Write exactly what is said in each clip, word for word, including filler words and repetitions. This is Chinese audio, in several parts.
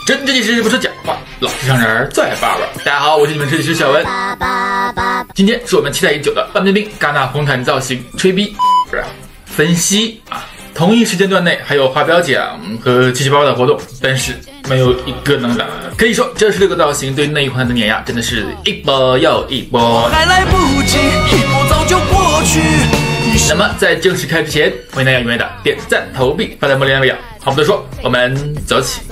真正技师不说假话，老实上人最爱八卦。大家好，我是你们设计师小文。今天是我们期待已久的范冰冰戛纳红毯造型吹逼不是分析啊。同一时间段内还有华表奖和七七八八的活动，但是没有一个能打。可以说这十六个造型对内衣环的碾压真的是一波又一波， 还来不及，一波早就过去。 那么在正式开始之前，欢迎大家踊跃的点赞投币发在莫里安维亚。话不多说，我们走起。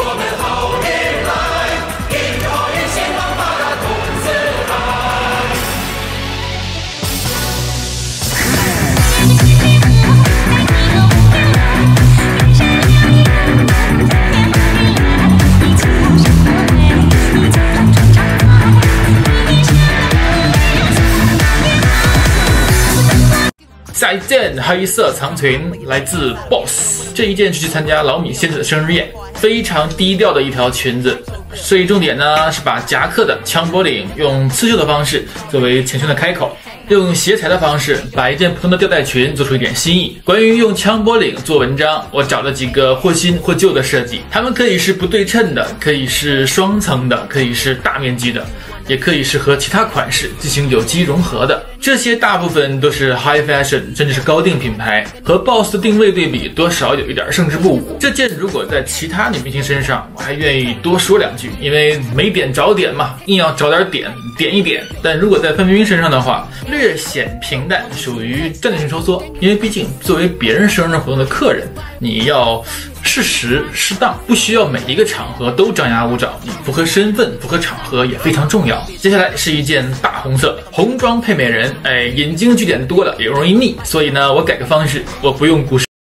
下一件黑色长裙来自 Boss， 这一件是去参加老米仙子的生日宴，非常低调的一条裙子，所以重点呢是把夹克的枪脖领用刺绣的方式作为前胸的开口，用斜裁的方式把一件普通的吊带裙做出一点新意。关于用枪脖领做文章，我找了几个或新或旧的设计，它们可以是不对称的，可以是双层的，可以是大面积的，也可以是和其他款式进行有机融合的。这些大部分都是 high fashion 甚至是高定品牌，和 Boss 的定位对比多少有一点胜之不武。这件如果在其他女明星身上，我还愿意多说两句，因为没点找点嘛，硬要找点点点一点。但如果在范冰冰身上的话，略显平淡，属于战略性收缩。因为毕竟作为别人生日活动的客人，你要适时适当，不需要每一个场合都张牙舞爪，你符合身份符合场合也非常重要。接下来是一件大红色红装配美人，哎，引经据典多了也容易腻，所以呢我改个方式，我不用故事。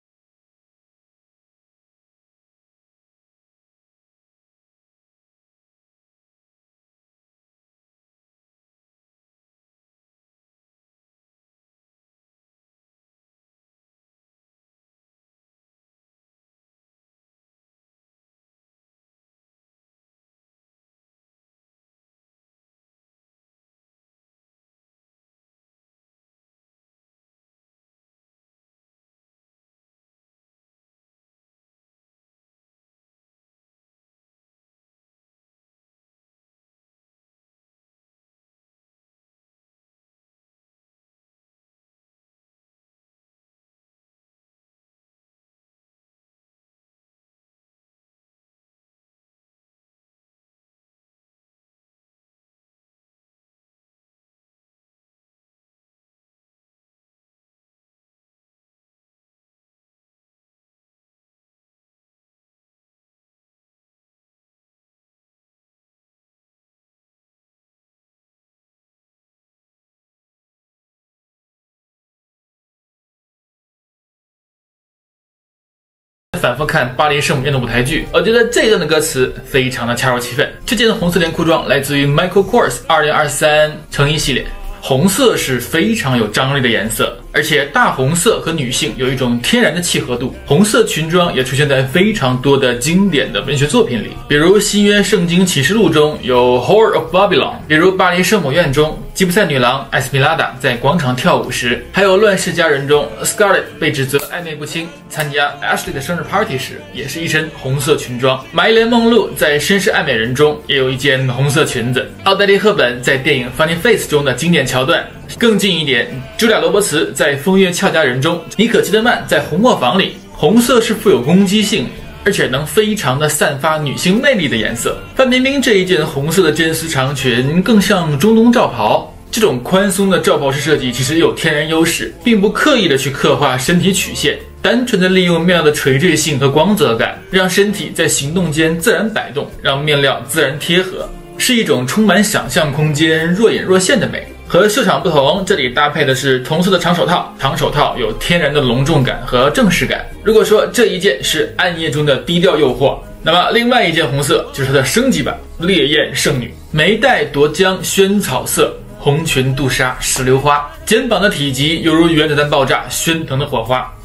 反复看巴黎圣母院的舞台剧，我觉得这段的歌词非常的恰如其分。这件红色连裤装来自于 Michael Kors 二零二三成衣系列，红色是非常有张力的颜色，而且大红色和女性有一种天然的契合度。红色裙装也出现在非常多的经典的文学作品里，比如新约圣经启示录中有 Whore of Babylon， 比如巴黎圣母院中吉普赛女郎艾斯米拉达在广场跳舞时，还有乱世佳人中 Scarlett 被指责暧昧不清，参加 Ashley 的生日 party 时也是一身红色裙装。玛丽莲梦露在绅士爱美人中也有一件红色裙子。奥黛丽赫本在电影 Funny Face 中的经典桥段，更近一点，茱莉亚·罗伯茨在《风月俏佳人》中，妮可基德曼在《红磨坊》里，红色是富有攻击性，而且能非常的散发女性魅力的颜色。范冰冰这一件红色的真丝长裙更像中东罩袍，这种宽松的罩袍式设计其实有天然优势，并不刻意的去刻画身体曲线，单纯的利用面料的垂坠性和光泽感，让身体在行动间自然摆动，让面料自然贴合，是一种充满想象空间、若隐若现的美。和秀场不同，这里搭配的是同色的长手套，长手套有天然的隆重感和正式感。如果说这一件是暗夜中的低调诱惑，那么另外一件红色就是它的升级版烈焰圣女，眉黛夺浆萱草色，红裙镀纱石榴花，肩膀的体积犹如原子弹爆炸喧腾的火花，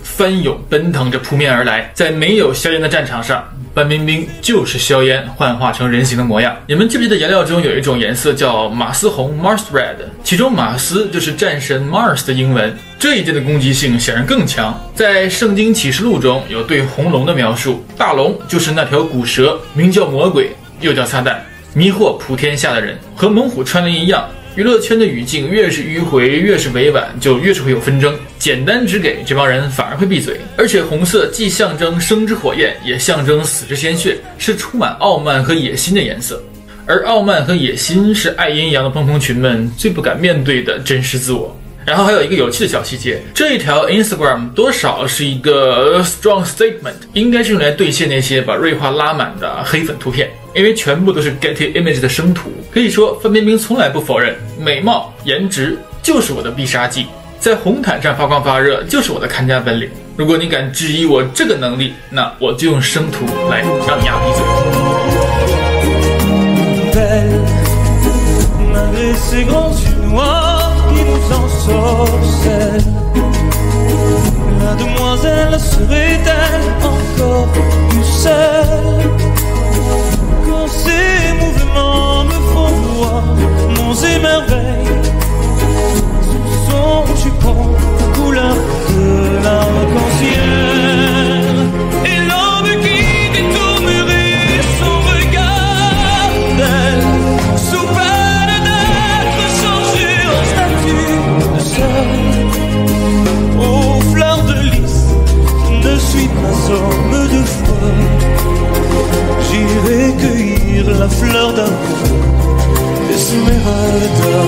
翻涌奔腾着扑面而来，在没有硝烟的战场上，范冰冰就是硝烟幻化成人形的模样。你们记不记得颜料中有一种颜色叫马斯红 Mars Red， 其中马斯就是战神 Mars 的英文。这一件的攻击性显然更强。在圣经启示录中有对红龙的描述，大龙就是那条古蛇，名叫魔鬼，又叫撒旦，迷惑普天下的人。和猛虎穿林一样，娱乐圈的语境越是迂回，越是委婉，就越是会有纷争。简单只给这帮人反而会闭嘴。而且红色既象征生之火焰，也象征死之鲜血，是充满傲慢和野心的颜色。而傲慢和野心是爱阴阳的蓬蓬群们最不敢面对的真实自我。然后还有一个有趣的小细节，这一条 Instagram 多少是一个 strong statement， 应该是用来兑现那些把锐化拉满的黑粉图片，因为全部都是 Getty Image 的生图。可以说范冰冰从来不否认，美貌颜值就是我的必杀技，在红毯上发光发热就是我的看家本领。如果你敢质疑我这个能力，那我就用生图来让你丫闭嘴。qui nous ensorcelle. La demoiselle serait-elle encore plus seule quand ses mouvements me font voir monts et merveilles sous son jupon couleur de l'arc-en-ciel. Et l'homme qui détournerait son regard d'elle sous peine d'être changé en statue de sel. Aux fleurs de lys, je ne suis pas homme de foi. J'irai cueillir la fleur d'amour Esmeralda。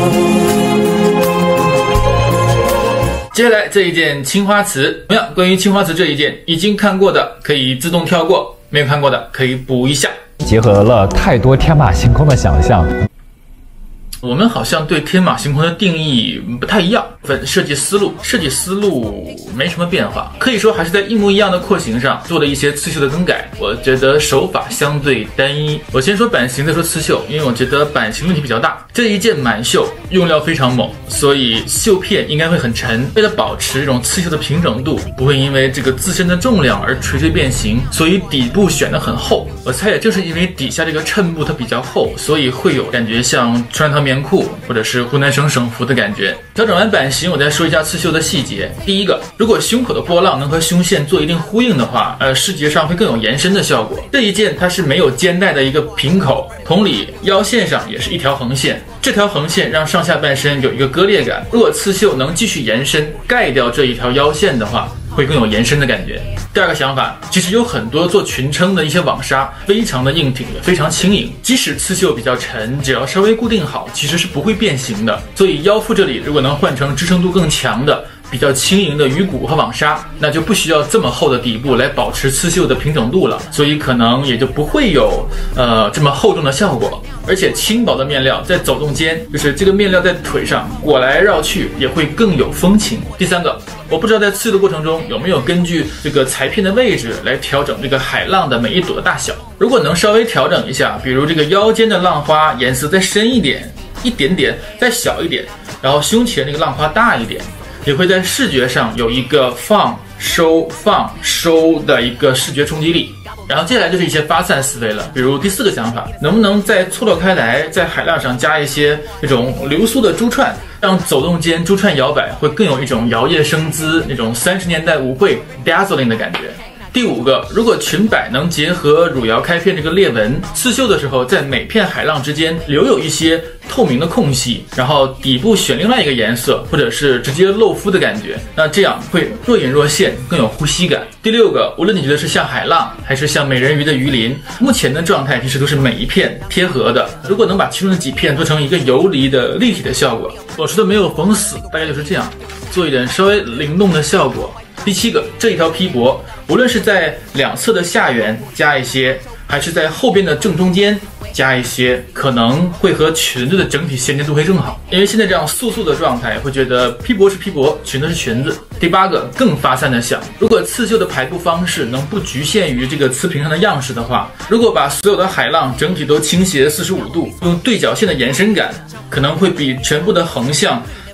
接下来这一件青花瓷，同样关于青花瓷这一件，已经看过的可以自动跳过，没有看过的可以补一下。 结合了太多天马行空的想象。 我们好像对天马行空的定义不太一样，分设计思路，设计思路没什么变化，可以说还是在一模一样的廓形上做了一些刺绣的更改。我觉得手法相对单一。我先说版型，再说刺绣，因为我觉得版型问题比较大。这一件满绣用料非常猛，所以绣片应该会很沉。为了保持这种刺绣的平整度，不会因为这个自身的重量而垂垂变形，所以底部选得很厚。我猜也正是因为底下这个衬布它比较厚，所以会有感觉像穿堂棉裤或者是湖南省省服的感觉。调整完版型，我再说一下刺绣的细节。第一个，如果胸口的波浪能和胸线做一定呼应的话，呃，视觉上会更有延伸的效果。这一件它是没有肩带的一个平口，同理腰线上也是一条横线，这条横线让上下半身有一个割裂感。如果刺绣能继续延伸盖掉这一条腰线的话，会更有延伸的感觉。第二个想法，其实有很多做裙撑的一些网纱非常的硬挺，也非常轻盈，即使刺绣比较沉，只要稍微固定好，其实是不会变形的。所以腰腹这里如果能换成支撑度更强的比较轻盈的鱼骨和网纱，那就不需要这么厚的底部来保持刺绣的平整度了，所以可能也就不会有呃这么厚重的效果。而且轻薄的面料在走动间，就是这个面料在腿上裹来绕去，也会更有风情。第三个，我不知道在刺绣的过程中有没有根据这个裁片的位置来调整这个海浪的每一朵的大小。如果能稍微调整一下，比如这个腰间的浪花颜色再深一点，一点点再小一点，然后胸前这个浪花大一点，也会在视觉上有一个放收放收的一个视觉冲击力。然后接下来就是一些发散思维了，比如第四个想法，能不能再错落开来，在海浪上加一些那种流苏的珠串，让走动间珠串摇摆会更有一种摇曳生姿，那种三十年代舞会 dazzling 的感觉。第五个，如果裙摆能结合汝窑开片这个裂纹，刺绣的时候在每片海浪之间留有一些透明的空隙，然后底部选另外一个颜色，或者是直接露肤的感觉，那这样会若隐若现，更有呼吸感。第六个，无论你觉得是像海浪还是像美人鱼的鱼鳞，目前的状态其实都是每一片贴合的，如果能把其中的几片做成一个游离的立体的效果，我说的没有缝死，大概就是这样，做一点稍微灵动的效果。第七个，这一条披帛无论是在两侧的下缘加一些，还是在后边的正中间加一些，可能会和裙子的整体衔接度会更好。因为现在这样素素的状态，会觉得披帛是披帛，裙子是裙子。第八个，更发散的想，如果刺绣的排布方式能不局限于这个瓷瓶上的样式的话，如果把所有的海浪整体都倾斜四十五度，用对角线的延伸感，可能会比全部的横向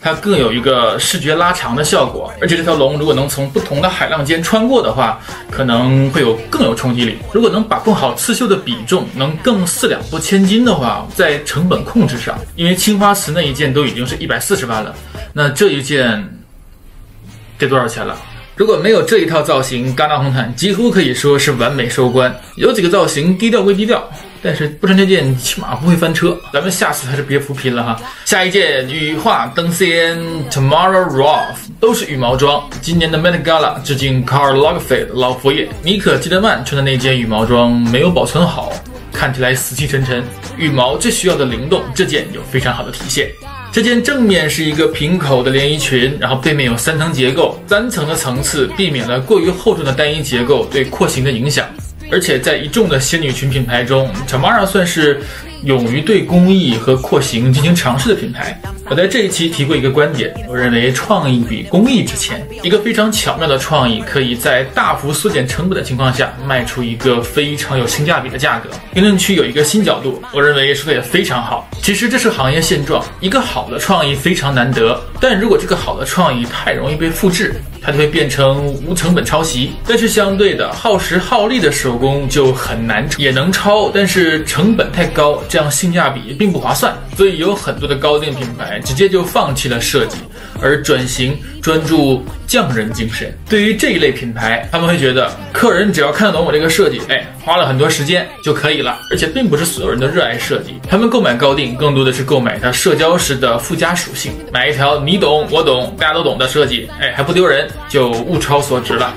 它更有一个视觉拉长的效果。而且这条龙如果能从不同的海浪间穿过的话，可能会有更有冲击力。如果能把控好刺绣的比重，能更四两拨千斤的话，在成本控制上，因为青花瓷那一件都已经是一百四十万了，那这一件得多少钱了？如果没有这一套造型，戛纳红毯几乎可以说是完美收官。有几个造型低调归低调，但是不穿这件起码不会翻车。咱们下次还是别扶贫了哈。下一件羽化登仙 Tamara Roth 都是羽毛装。今年的 Met Gala 致敬 Karl Lagerfeld 老佛爷尼可基德曼穿的那件羽毛装没有保存好，看起来死气沉沉。羽毛最需要的灵动，这件有非常好的体现。这件正面是一个平口的连衣裙，然后背面有三层结构，三层的层次避免了过于厚重的单一结构对廓形的影响。而且在一众的仙女裙品牌中 Tamara 算是勇于对工艺和廓形进行尝试的品牌。我在这一期提过一个观点，我认为创意比工艺值钱。一个非常巧妙的创意可以在大幅缩减成本的情况下卖出一个非常有性价比的价格。评论区有一个新角度，我认为说的也非常好。其实这是行业现状，一个好的创意非常难得，但如果这个好的创意太容易被复制，它就会变成无成本抄袭。但是相对的，耗时耗力的手工就很难，也能抄，但是成本太高，这样性价比并不划算。所以有很多的高定品牌直接就放弃了设计，而转型专注匠人精神。对于这一类品牌，他们会觉得客人只要看得懂我这个设计，哎，花了很多时间就可以了。而且并不是所有人都热爱设计，他们购买高定更多的是购买它社交时的附加属性，买一条你懂我懂大家都懂的设计，哎，还不丢人，就物超所值了。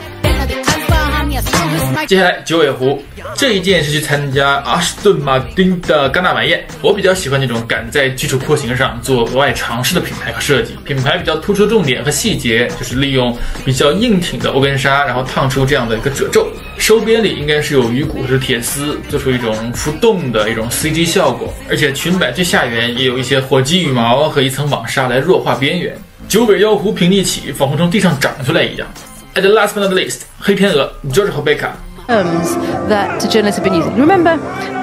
接下来九尾狐这一件是去参加阿斯顿马丁的戛纳晚宴。我比较喜欢那种敢在基础廓形上做额外尝试的品牌和设计。品牌比较突出重点和细节，就是利用比较硬挺的欧根纱，然后烫出这样的一个褶皱。收边里应该是有鱼骨或者铁丝，做出一种浮动的一种 C G 效果。而且裙摆最下缘也有一些火鸡羽毛和一层网纱来弱化边缘。九尾妖狐平地起，仿佛从地上长出来一样。At the last but not least， 黑天鹅 George Hobeika。 Terms that journalists have been using. Remember,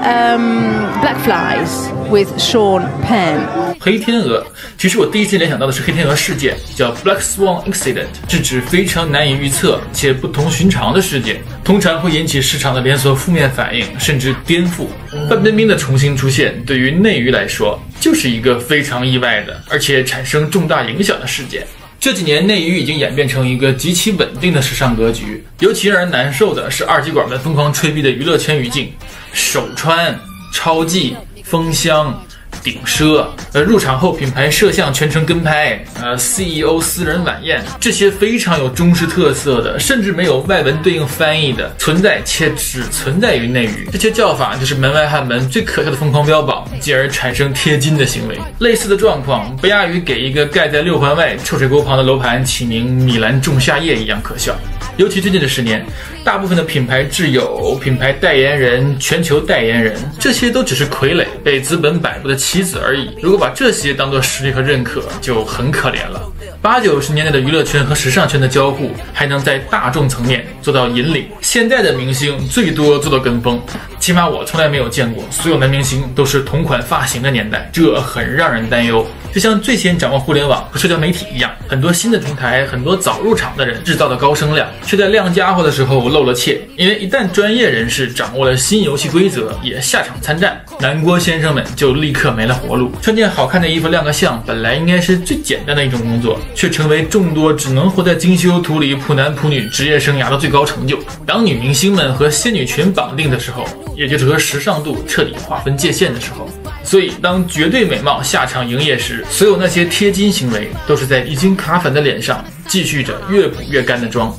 um, Black Flies with Sean Penn. 黑天鹅，其实我第一次联想到的是黑天鹅事件，叫 Black Swan Incident， 是指非常难以预测且不同寻常的事件，通常会引起市场的连锁负面反应，甚至颠覆。范冰冰的重新出现，对于内娱来说，就是一个非常意外的，而且产生重大影响的事件。这几年内娱已经演变成一个极其稳定的时尚格局，尤其让人难受的是二极管们疯狂吹逼的娱乐圈语境，手穿、超技、封箱、顶奢，呃，入场后品牌摄像全程跟拍，呃 ，C E O 私人晚宴，这些非常有中式特色的，甚至没有外文对应翻译的，存在且只存在于内娱。这些叫法就是门外汉们最可笑的疯狂标榜，进而产生贴金的行为。类似的状况不亚于给一个盖在六环外臭水沟旁的楼盘起名米兰仲夏夜一样可笑。尤其最近这十年，大部分的品牌挚友、品牌代言人、全球代言人，这些都只是傀儡，被资本摆布的棋子而已。如果把这些当作实力和认可，就很可怜了。八九十年代的娱乐圈和时尚圈的交互，还能在大众层面做到引领。现在的明星最多做到跟风，起码我从来没有见过所有男明星都是同款发型的年代，这很让人担忧。就像最先掌握互联网和社交媒体一样，很多新的平台，很多早入场的人制造的高声量，却在亮家伙的时候漏了怯。因为一旦专业人士掌握了新游戏规则，也下场参战，南郭先生们就立刻没了活路。穿件好看的衣服亮个相，本来应该是最简单的一种工作，却成为众多只能活在精修图里普男普女职业生涯的最高成就。当女明星们和仙女裙绑定的时候，也就是和时尚度彻底划分界限的时候。所以当绝对美貌下场营业时，所有那些贴金行为都是在已经卡粉的脸上继续着越补越干的妆。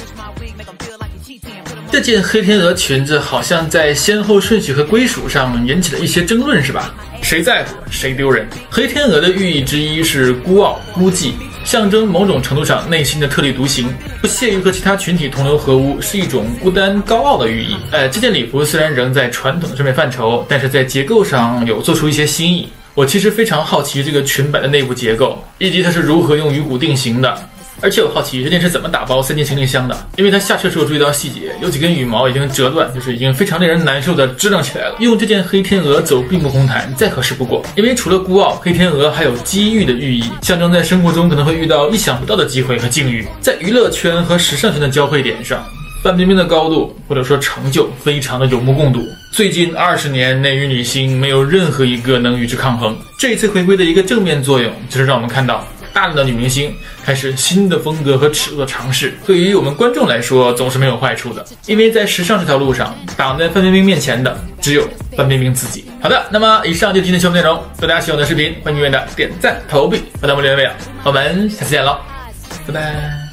这件黑天鹅裙子好像在先后顺序和归属上引起了一些争论，是吧？谁在乎谁丢人。黑天鹅的寓意之一是孤傲孤寂，象征某种程度上内心的特立独行，不屑于和其他群体同流合污，是一种孤单高傲的寓意。呃，这件礼服虽然仍在传统的审美范畴，但是在结构上有做出一些新意。我其实非常好奇这个裙摆的内部结构，以及它是如何用鱼骨定型的。 而且我好奇这件事怎么打包塞进行李箱的，因为他下车时候注意到细节，有几根羽毛已经折断，就是已经非常令人难受的支棱起来了。用这件黑天鹅走闭幕红毯再合适不过，因为除了孤傲，黑天鹅还有机遇的寓意，象征在生活中可能会遇到意想不到的机会和境遇。在娱乐圈和时尚圈的交汇点上，范冰冰的高度或者说成就非常的有目共睹，最近二十年内娱女星没有任何一个能与之抗衡。这一次回归的一个正面作用，就是让我们看到大量的女明星开始新的风格和尺度的尝试，对于我们观众来说总是没有坏处的，因为在时尚这条路上，挡在范冰冰面前的只有范冰冰自己。好的，那么以上就是今天节目内容，如果大家喜欢我的视频，欢迎订阅的点赞投币，我是木林微微，我们下次见喽，拜拜。